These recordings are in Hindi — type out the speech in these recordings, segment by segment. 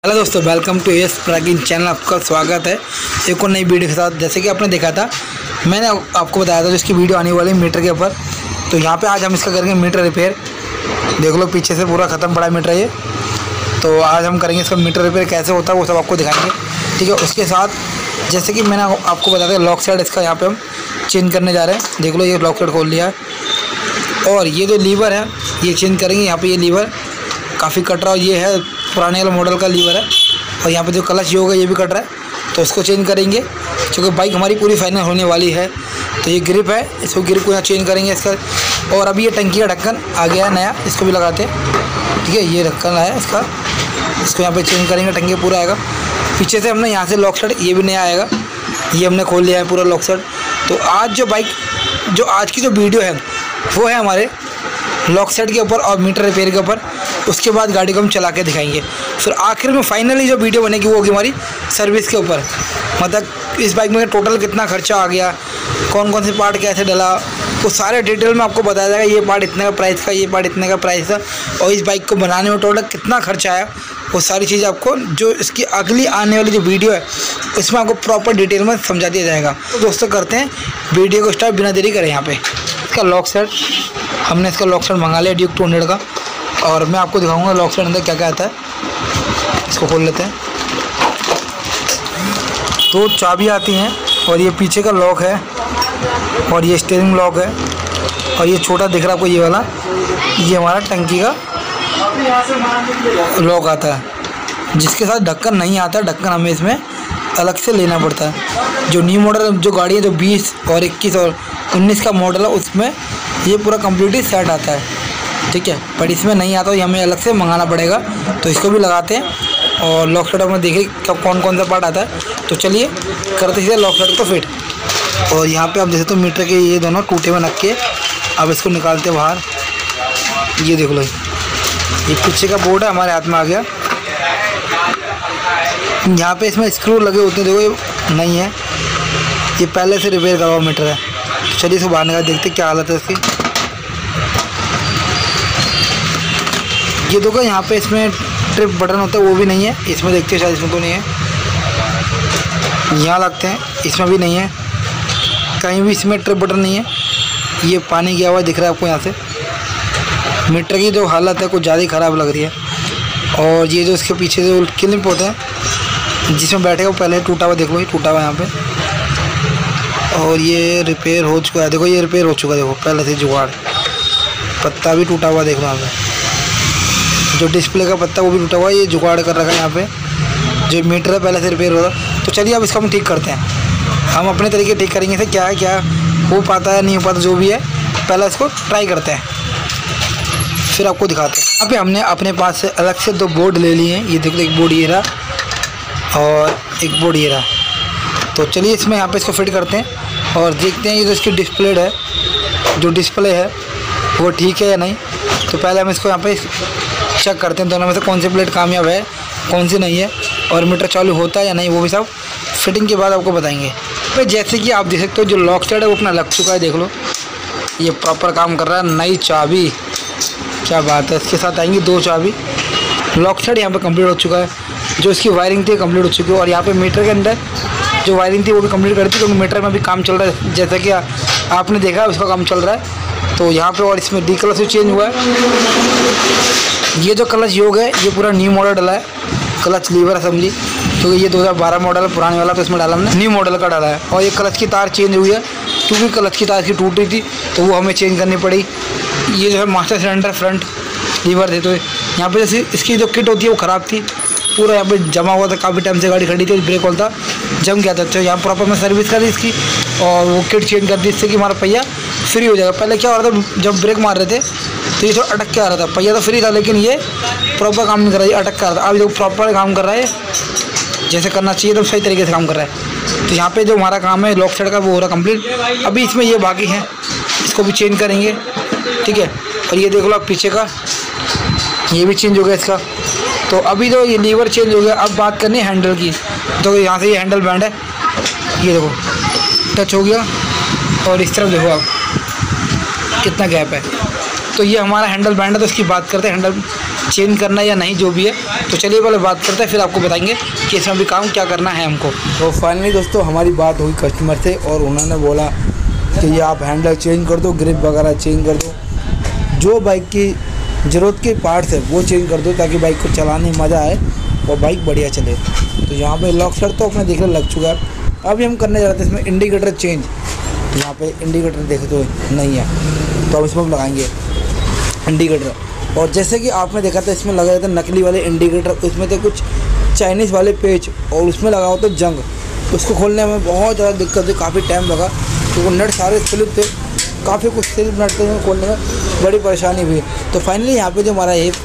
हेलो दोस्तों, welcome to S plugin channel. आपका स्वागत है एक और नई वीडियो के साथ। जैसे कि आपने देखा था, मैंने आपको बताया था जिसकी वीडियो आने वाली है मीटर के ऊपर। तो यहाँ पे आज हम इसका करेंगे मीटर रिपेयर। देख लो पीछे से पूरा ख़त्म पड़ा है मीटर ये। तो आज हम करेंगे इसका मीटर रिपेयर कैसे होता है वो सब आपको दिखाएंगे, ठीक है। उसके साथ जैसे कि मैंने आपको बताया था लॉक साइड इसका यहाँ पर हम चेंज करने जा रहे हैं। देख लो ये लॉक साइड खोल लिया है और ये जो लीवर है ये चेंज करेंगे। यहाँ पर ये लीवर काफ़ी कट रहा है, ये है पुराने वाला मॉडल का लीवर है। और यहाँ पे जो क्लच ये होगा ये भी कट रहा है, तो इसको चेंज करेंगे क्योंकि बाइक हमारी पूरी फाइनल होने वाली है। तो ये ग्रिप है, इसको ग्रिप को यहाँ चेंज करेंगे इसका। और अभी ये टंकी का ढक्कन आ गया है नया, इसको भी लगाते हैं, ठीक है। ये ढक्कन है इसका, इसको यहाँ पे चेंज करेंगे, टंकी पूरा आएगा। पीछे से हमने यहाँ से लॉक साइड ये भी नया आएगा, ये हमने खोल लिया है पूरा लॉक साइड। तो आज आज की जो वीडियो है वो है हमारे लॉक साइड के ऊपर और मीटर रिपेयर के ऊपर। उसके बाद गाड़ी को हम चला के दिखाएंगे। फिर आखिर में फाइनली जो वीडियो बनेगी वो होगी हमारी सर्विस के ऊपर। मतलब इस बाइक में टोटल कितना खर्चा आ गया, कौन कौन से पार्ट कैसे डला, वो सारे डिटेल में आपको बताया जाएगा। ये पार्ट इतने का प्राइस का, ये पार्ट इतने का प्राइस था, और इस बाइक को बनाने में टोटल कितना खर्चा आया, वो सारी चीज़ आपको जो इसकी अगली आने वाली जो वीडियो है उसमें आपको प्रॉपर डिटेल में समझा दिया जाएगा। तो दोस्तों करते हैं वीडियो को स्टार्ट, बिना देरी करें। यहाँ पे इसका लॉक सेट, हमने इसका लॉक सेट मंगा लिया ड्यूक 200 का, और मैं आपको दिखाऊंगा लॉक सेट अंदर क्या क्या आता है। इसको खोल लेते हैं। तो चाबी आती हैं, और ये पीछे का लॉक है, और ये स्टीयरिंग लॉक है, और ये छोटा दिख रहा है आपको ये वाला, ये हमारा टंकी का लॉक आता है, जिसके साथ ढक्कन नहीं आता। ढक्कन हमें इसमें अलग से लेना पड़ता है। जो न्यू मॉडल जो गाड़ी है, जो 20 और 21 और 19 का मॉडल है, उसमें ये पूरा कम्प्लीटली सेट आता है, ठीक है। पर इसमें नहीं आता, ये हमें अलग से मंगाना पड़ेगा। तो इसको भी लगाते हैं और लॉक सेट में देखिए कब कौन कौन सा पार्ट आता है। तो चलिए करते हैं लॉक सेट को फिट। और यहाँ पे आप देख सकते हो मीटर के ये दोनों टूटे में रख के अब इसको निकालते हैं बाहर। ये देख लो, ये पीछे का बोर्ड है हमारे हाथ में आ गया। यहाँ पे इसमें स्क्रू लगे होते हैं, देखो ये नहीं है, ये पहले से रिपेयर करा हुआ मीटर है। तो चलिए इसको बाहर निकाल देखते क्या हालत है इसकी। ये देखो यहाँ पे इसमें ट्रिप बटन होता है, वो भी नहीं है इसमें, देखते हैं शायद इसमें तो नहीं है। यहाँ लगते हैं, इसमें भी नहीं है, कहीं भी इसमें ट्रिप बटन नहीं है। ये पानी गया हुआ दिख रहा है आपको यहाँ से। मीटर की जो हालत है कुछ ज़्यादा ही ख़राब लग रही है। और ये जो इसके पीछे जो क्लिप होते हैं जिसमें बैठे वो पहले टूटा हुआ, देखो ये टूटा हुआ यहाँ पे। और ये रिपेयर हो चुका है, देखो ये रिपेयर हो चुका है, देखो पहले से जुगाड़। पत्ता भी टूटा हुआ देख लो यहाँ पे, जो डिस्प्ले का पत्ता वो भी टूटा हुआ है, ये जुगाड़ कर रखा है यहाँ पे। जो मीटर है पहले से रिपेयर हो रहा। तो चलिए अब इसको हम ठीक करते हैं, हम अपने तरीके ठीक करेंगे इसे। क्या है, क्या हो पाता है नहीं हो पाता, जो भी है पहले इसको ट्राई करते हैं, फिर आपको दिखाते हैं। यहाँ पे हमने अपने पास से अलग से 2 बोर्ड ले लिए हैं। ये देख लो, एक बोर्ड ये रहा और एक बोर्ड ये रहा। तो चलिए इसमें यहाँ पे इसको फिट करते हैं और देखते हैं ये जो इसकी डिस्प्ले है, जो डिस्प्ले है वो ठीक है या नहीं। तो पहले हम इसको यहाँ पे चेक करते हैं दोनों में से कौन सी प्लेट कामयाब है कौन सी नहीं है, और मीटर चालू होता है या नहीं, वो भी सब फिटिंग के बाद आपको बताएंगे। तो जैसे कि आप देख सकते हो जो लॉक साइड है वो अपना लग चुका है, देख लो ये प्रॉपर काम कर रहा है। नई चाबी, क्या बात है, इसके साथ आएंगी 2 चाबी। लॉक साइड यहाँ पे कंप्लीट हो चुका है, जो इसकी वायरिंग थी कंप्लीट हो चुकी है। और यहाँ पे मीटर के अंदर जो वायरिंग थी वो भी कंप्लीट कर दी, क्योंकि मीटर में भी काम चल रहा है, जैसा कि आपने देखा उसका काम चल रहा है। तो यहाँ पे और इसमें डी क्लच चेंज हुआ है। ये जो क्लच योग है ये पूरा न्यू मॉडल डला है, क्लच लीवर असेंबली, क्योंकि ये 2012 मॉडल है, पुराने वाला, तो इसमें डाला हमने न्यू मॉडल का डाला है। और ये क्लच की तार चेंज हुई है, क्योंकि क्लच की तार की टूट रही थी तो वो हमें चेंज करनी पड़ी। ये जो है मास्टर सिलेंडर फ्रंट लीवर थे, तो यहाँ पे जैसे इसकी जो किट होती है वो ख़राब थी, पूरा यहाँ पे जमा हुआ था, काफ़ी टाइम से गाड़ी खड़ी थी, ब्रेक होल था, जम गया था। तो यहाँ प्रॉपर मैं सर्विस कर दी इसकी और वो किट चेंज कर दी, इससे कि हमारा पहिया फ्री हो जाएगा। पहले क्या हो रहा था, जब ब्रेक मार रहे थे तो ये थोड़ा अटक के आ रहा था, पहिया तो फ्री था लेकिन ये प्रॉपर काम नहीं कर रहा है, अटक कर रहा था। अब जो प्रॉपर काम कर रहा है, जैसे करना चाहिए तो सही तरीके से काम कर रहा है। तो यहाँ पे जो हमारा काम है लॉक साइड का वो हो रहा कंप्लीट। अभी इसमें ये बाकी है, इसको भी चेंज करेंगे, ठीक है। और ये देख लो आप पीछे का, ये भी चेंज हो गया इसका। तो अभी जो ये लीवर चेंज हो गया, अब बात करनी है हैंडल की। तो यहाँ से ये हैंडल बैंड है, ये देखो टच हो गया, और इस तरफ देखो आप कितना गैप है। तो ये हमारा हैंडल बैंड है, तो इसकी बात करते हैं। हैंडल चेंज करना या नहीं, जो भी है। तो चलिए पहले बात करते हैं, फिर आपको बताएंगे कि इसमें भी काम क्या करना है हमको। तो फाइनली दोस्तों हमारी बात हुई कस्टमर से और उन्होंने बोला कि ये आप हैंडल चेंज कर दो, ग्रिप वगैरह चेंज कर दो, जो बाइक की ज़रूरत के पार्ट्स है वो चेंज कर दो, ताकि बाइक को चलाने में मज़ा आए और बाइक बढ़िया चले। तो यहाँ पे लॉक शट तो अपने देखने लग चुका है। अभी हम करने जा रहे थे इसमें इंडिकेटर चेंज। यहाँ पे इंडिकेटर देखे तो नहीं है, तो हम इसमें लगाएंगे इंडिकेटर। और जैसे कि आपने देखा था इसमें लगा था नकली वाले इंडिकेटर, उसमें थे कुछ चाइनीज़ वाले पेच और उसमें लगा हुआ था जंग। उसको खोलने में बहुत ज़्यादा दिक्कत थी, काफ़ी टाइम लगा, तो वो नट सारे स्लिप थे, काफ़ी कुछ स्लिप नट थे, खोलने में बड़ी परेशानी हुई। तो फाइनली यहाँ पे जो हमारा ये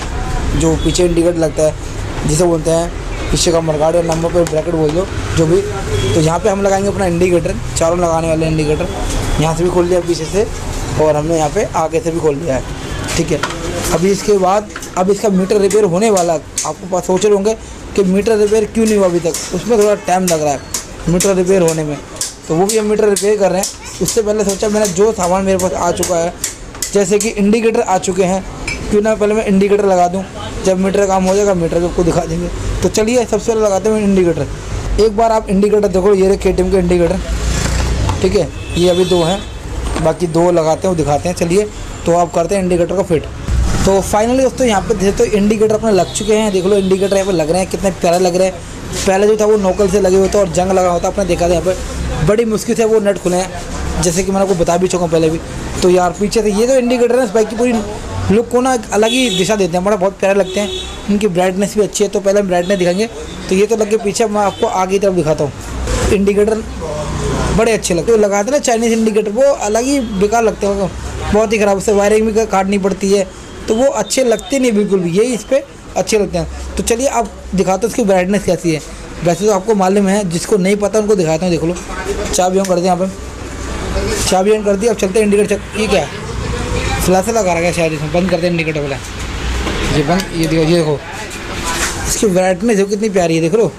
जो पीछे इंडिकेटर लगता है, जिसे बोलते हैं पीछे का मरगाड़ या नंबर पर ब्रैकेट बोल दो, जो भी, तो यहाँ पे हम लगाएंगे अपना इंडिकेटर, चारों लगाने वाले इंडिकेटर। यहाँ से भी खोल लिया पीछे से, और हमने यहाँ पे आगे से भी खोल लिया है, ठीक है। अभी इसके बाद अब इसका मीटर रिपेयर होने वाला। आपको पास सोच रहे होंगे कि मीटर रिपेयर क्यों नहीं हुआ अभी तक, उसमें थोड़ा टाइम लग रहा है मीटर रिपेयर होने में, तो वो भी हम मीटर रिपेयर कर रहे हैं। उससे पहले सोचा मैंने जो सामान मेरे पास आ चुका है, जैसे कि इंडिकेटर आ चुके हैं, क्यों ना पहले मैं इंडिकेटर लगा दूं, जब मीटर काम हो जाएगा मीटर आपको दिखा देंगे। तो चलिए सबसे पहले लगाते हैं इंडिकेटर। एक बार आप इंडिकेटर देखो, ये रहे KTM के इंडिकेटर, ठीक है, ये अभी 2 हैं, बाकी 2 लगाते हैं, वो दिखाते हैं। चलिए तो आप करते हैं इंडिकेटर को फिट। तो फाइनली दोस्तों यहाँ पे देखे तो इंडिकेटर अपने लग चुके हैं, देख लो इंडिकेटर यहाँ पे लग रहे हैं, कितने प्यारे लग रहे हैं। पहले जो था वो नोकल से लगे हुए थे और जंग लगा होता, आपने देखा था यहाँ पे बड़ी मुश्किल से वो नट खुले हैं, जैसे कि मैंने आपको बता भी चुका हूँ पहले भी। तो यार पीछे से ये जो इंडिकेटर है इस बाइक की पूरी लुक को ना अलग ही दिशा देते हैं, बड़ा बहुत प्यारे लगते हैं। इनकी ब्राइटनेस भी अच्छी है, तो पहले हम ब्राइटनेस दिखाएंगे। तो ये तो लग के पीछे मैं आपको आगे की तरफ दिखाता हूँ। इंडिकेटर बड़े अच्छे लगते हैं, लगाते हैं ना चाइनीज़ इंडिकेटर, वो अलग ही बेकार लगते हैं, बहुत ही ख़राब, उससे वायरिंग भी काटनी पड़ती है, तो वो अच्छे लगते नहीं बिल्कुल भी, यही इस पर अच्छे लगते हैं। तो चलिए आप दिखाते हो उसकी ब्राइटनेस कैसी है। वैसे तो आपको मालूम है, जिसको नहीं पता उनको दिखाता हूँ। देख लो चाबी ऑन कर दिया, यहाँ पर चाबी ऑन कर दी। अब चलते हैं इंडिकेटर चेक। ये क्या है, फ्लैश लगा रखा है शायद इसमें, बंद करते हैं इंडिकेटर वाला, ये बंद। ये देखो इसकी ब्राइटनेस देखो कितनी प्यारी है, देख लो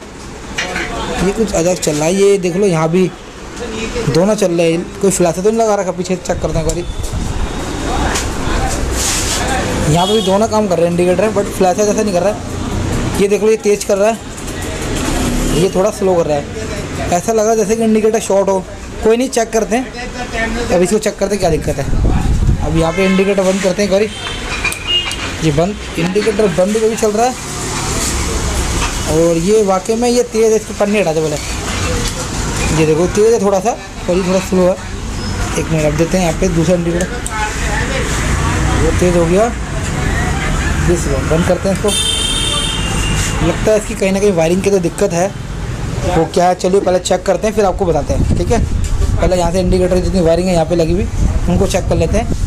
ये कुछ अजब चल रहा है। ये देख लो यहाँ भी दोनों चल रहे हैं, कोई फ्लैश तो नहीं लगा रखा, पीछे चेक करते हैं करी। यहाँ पे भी दोनों काम कर रहे हैं इंडिकेटर, बट फ्लैश जैसा नहीं कर रहा है। ये देख लो ये तेज़ कर रहा है, ये थोड़ा स्लो कर रहा है, ऐसा लगा जैसे कि इंडिकेटर शॉर्ट हो। कोई नहीं, चेक करते हैं, अब इसको चेक करते हैं क्या दिक्कत है। अब यहाँ पे इंडिकेटर बंद करते हैं करी, ये बंद, इंडिकेटर बंद भी चल रहा है। और ये वाकई में ये तेज़ है, इसको पन्नी हटा दे बोले। ये देखो तेज़ है थोड़ा सा, और ये थोड़ा स्लो है। एक मिनट रख देते हैं यहाँ पे दूसरा इंडिकेटर, वो तेज़ हो गया, ये स्लो। बंद करते हैं इसको। लगता है इसकी कहीं ना कहीं वायरिंग की तो दिक्कत है, वो क्या है चलिए पहले चेक करते हैं, फिर आपको बताते हैं, ठीक है। पहले यहाँ से इंडिकेटर जितनी वायरिंग है यहाँ पे लगी हुई उनको चेक कर लेते हैं।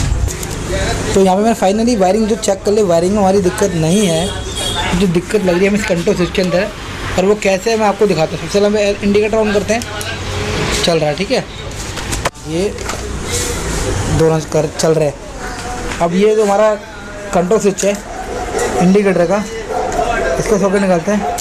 तो यहाँ पे मैंने फाइनली वायरिंग जो चेक कर ली, वायरिंग में हमारी दिक्कत नहीं है। जो दिक्कत लग रही है हमें इस कंट्रोल स्विच के अंदर है, और वो कैसे है मैं आपको दिखाता हूँ। सबसे पहले हम इंडिकेटर ऑन करते हैं, चल रहा है, ठीक है, ये दोनों चल रहे हैं। अब ये जो हमारा कंट्रोल स्विच है इंडिकेटर का, इसको सॉकेट निकालते हैं।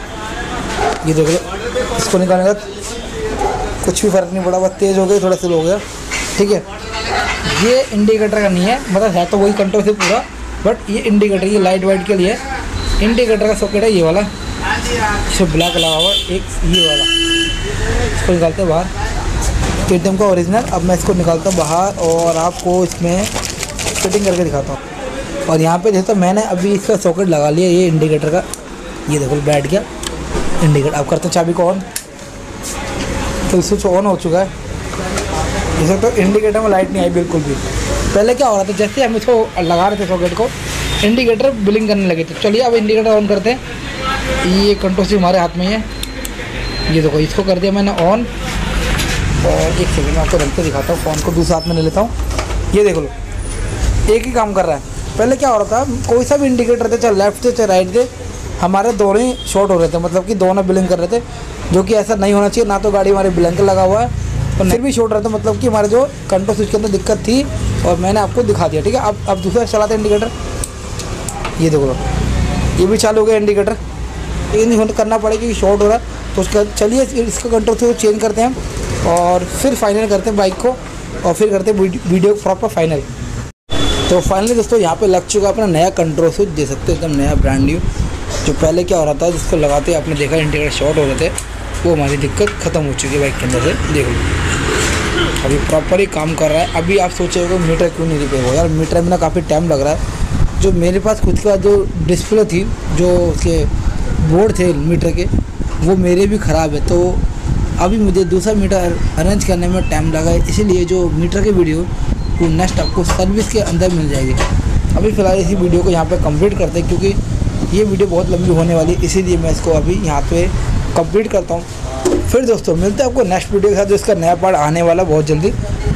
ये देख लो, इसको निकालने का कुछ भी फ़र्क नहीं पड़ा, बस तेज़ हो गई, थोड़ा स्लो हो गया, ठीक है। ये इंडिकेटर का नहीं है, मतलब है तो वही कंट्रोल से पूरा, बट ये इंडिकेटर, ये लाइट वाइट के लिए इंडिकेटर का सॉकेट है ये वाला, इसमें ब्लैक लगा हुआ, एक ये वाला। इसको निकालते हैं बाहर, KTM का ओरिजिनल। अब मैं इसको निकालता हूँ बाहर और आपको इसमें फिटिंग करके दिखाता हूँ। और यहाँ पे देखो मैंने अभी इसका सॉकेट लगा लिया, ये इंडिकेटर का, ये देखो बैठ गया इंडिकेटर। अब करते हैं चाबी को ऑन, तो स्विच ऑन हो चुका है। जैसे तो इंडिकेटर में लाइट नहीं आई बिल्कुल भी। पहले क्या हो रहा था, जैसे हम इसको लगा रहे थे सॉकेट को, इंडिकेटर ब्लिंक करने लगे थे। चलिए अब इंडिकेटर ऑन करते हैं। ये कंट्रोल से हमारे हाथ में ही है, ये देखो इसको कर दिया मैंने ऑन। और एक सेकंड में आपको ढंग से दिखाता हूँ, फ़ोन को दूसरे हाथ में ले लेता हूँ। ये देख लो एक ही काम कर रहा है। पहले क्या हो रहा था, कोई सा भी इंडिकेटर थे, चाहे लेफ्ट थे चाहे राइट थे, हमारे दोनों ही शॉर्ट हो रहे थे, मतलब कि दोनों ब्लिंक कर रहे थे, जो कि ऐसा नहीं होना चाहिए। ना तो गाड़ी हमारे ब्लिंक लगा हुआ है और फिर भी शॉर्ट रहता, मतलब कि हमारे जो कंट्रोल स्विच के अंदर दिक्कत थी, और मैंने आपको दिखा दिया, ठीक है। अब दूसरा चलाते हैं इंडिकेटर। ये देखो लो ये भी चालू हो गया इंडिकेटर, ये नहीं करना पड़ेगा क्योंकि शॉर्ट हो रहा है। तो उसका चलिए इसका कंट्रोल से चेंज करते हैं और फिर फाइनल करते हैं बाइक को, और फिर करते हैं वीडियो प्रॉपर फाइनल। तो फाइनली दोस्तों यहाँ पे लग चुका अपना नया कंट्रोल स्विच, दे सकते हो एकदम नया ब्रांड न्यू। जो पहले क्या हो रहा था, जिसको लगाते आपने देखा इंडिकेटर शॉर्ट हो रहे थे, वो हमारी दिक्कत ख़त्म हो चुकी है बाइक के अंदर से। देख लो अभी प्रॉपर ही काम कर रहा है। अभी आप सोचेगा मीटर क्यों नहीं रिपेयर हो, यार मीटर में ना काफ़ी टाइम लग रहा है। जो मेरे पास खुद का जो डिस्प्ले थी, जो उसके बोर्ड थे मीटर के, वो मेरे भी ख़राब है। तो अभी मुझे दूसरा मीटर अरेंज करने में टाइम लगा है, इसीलिए जो मीटर की वीडियो वो नेक्स्ट आपको सर्विस के अंदर मिल जाएगी। अभी फ़िलहाल इसी वीडियो को यहाँ पे कंप्लीट करते हैं, क्योंकि ये वीडियो बहुत लंबी होने वाली है, इसीलिए मैं इसको अभी यहाँ पे कंप्लीट करता हूँ। फिर दोस्तों मिलते हैं आपको नेक्स्ट वीडियो के साथ, जो इसका नया पार्ट आने वाला बहुत जल्दी।